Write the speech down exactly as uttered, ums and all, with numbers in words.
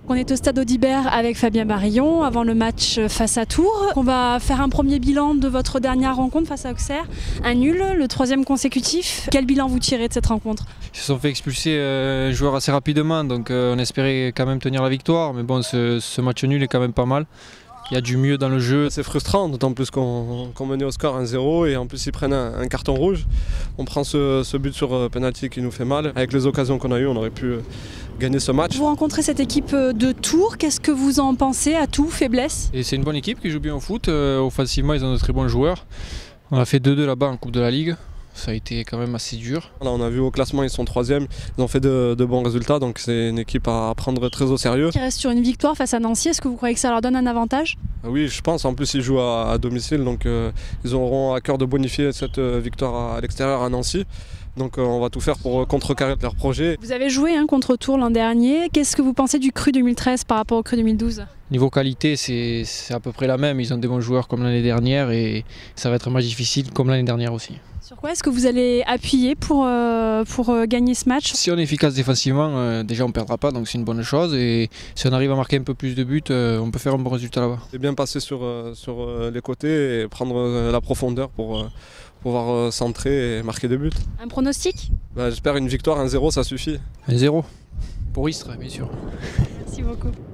On est au stade Audibert avec Fabien Barillon avant le match face à Tours. On va faire un premier bilan de votre dernière rencontre face à Auxerre. Un nul, le troisième consécutif. Quel bilan vous tirez de cette rencontre? Ils se sont fait expulser euh, un joueur assez rapidement, donc euh, on espérait quand même tenir la victoire. Mais bon, ce, ce match nul est quand même pas mal. Il y a du mieux dans le jeu. C'est frustrant, d'autant plus qu'on qu'on menait au score un zéro et en plus ils prennent un, un carton rouge. On prend ce, ce but sur penalty qui nous fait mal. Avec les occasions qu'on a eues, on aurait pu gagner ce match. Vous rencontrez cette équipe de Tours, qu'est-ce que vous en pensez? Atout, faiblesse? Et c'est une bonne équipe qui joue bien au foot. Euh, offensivement, ils ont de très bons joueurs. On a fait deux deux là-bas en Coupe de la Ligue. Ça a été quand même assez dur. Là, on a vu au classement, ils sont troisième. Ils ont fait de, de bons résultats, donc c'est une équipe à prendre très au sérieux. Qui reste sur une victoire face à Nancy, est-ce que vous croyez que ça leur donne un avantage? Oui, je pense. En plus, ils jouent à, à domicile, donc euh, ils auront à cœur de bonifier cette euh, victoire à, à l'extérieur à Nancy. Donc euh, on va tout faire pour contrecarrer leur projet. Vous avez joué hein, contre Tours l'an dernier. Qu'est-ce que vous pensez du cru deux mille treize par rapport au cru deux mille douze? Niveau qualité, c'est à peu près la même. Ils ont des bons joueurs comme l'année dernière et ça va être un match difficile comme l'année dernière aussi. Sur quoi est-ce que vous allez appuyer pour, euh, pour euh, gagner ce match? Si on est efficace défensivement, euh, déjà on ne perdra pas, donc c'est une bonne chose. Et si on arrive à marquer un peu plus de buts, euh, on peut faire un bon résultat là-bas. C'est bien passer sur, euh, sur euh, les côtés et prendre euh, la profondeur pour euh, pouvoir euh, centrer et marquer des buts. Un pronostic? Bah, j'espère une victoire, un zéro, ça suffit. un zéro pour Istres, bien sûr. Merci beaucoup.